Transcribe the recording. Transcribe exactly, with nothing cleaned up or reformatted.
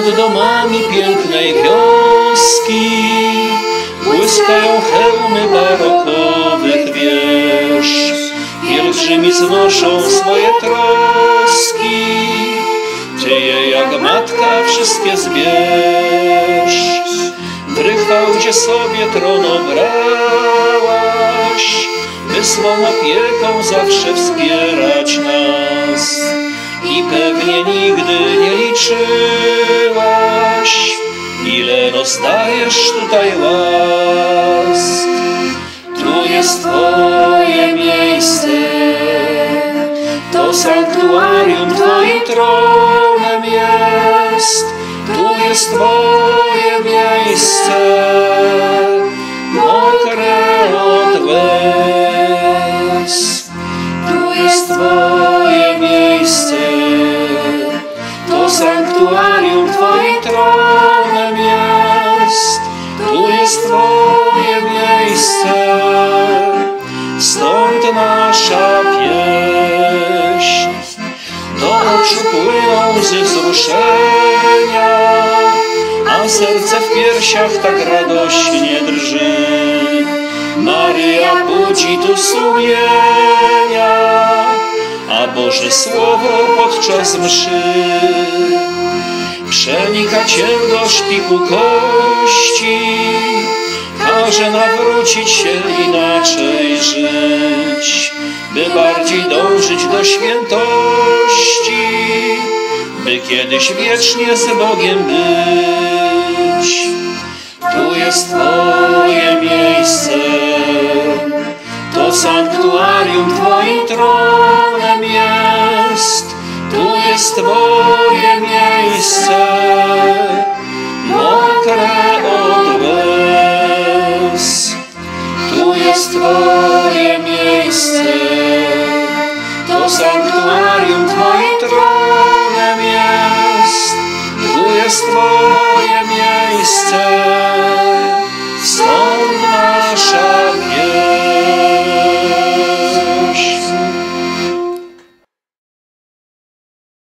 nad domami pięknej wioski błyskają hełmy barokowych wież. Pielgrzymi znoszą swoje troski, Ty je jak matka wszystkie zbierz. W Rychwałdzie sobie tron obrałaś, by swą opieką zawsze wspierać nas. I pewnie nigdy nie liczyłaś, ile rozdajesz tutaj łask. Tu jest Twoje miejsce, to sanktuarium Twoim tronem jest. Tu jest Twoje miejsce, mokre od łez. Tu jest Twoje miejsce, to sanktuarium Twoim tronem jest. Tu jest Twoje miejsce, stąd nasza pieśń. Do oczu płyną łzy wzruszenia, a serce w piersiach tak radośnie drży. Maryja budzi tu sumienia, a Boże Słowo podczas mszy przenika Cię do szpiku kości, każe nawrócić się, inaczej żyć, by bardziej dążyć do świętości, by kiedyś wiecznie z Bogiem być. Tu jest Twoje miejsce, to sanktuarium Twoim tronem jest. Tu jest Twoje miejsce, mokre od łez. Tu jest Twoje miejsce, to sanktuarium Twoim tronem jest. Tu jest Twoje miejsce,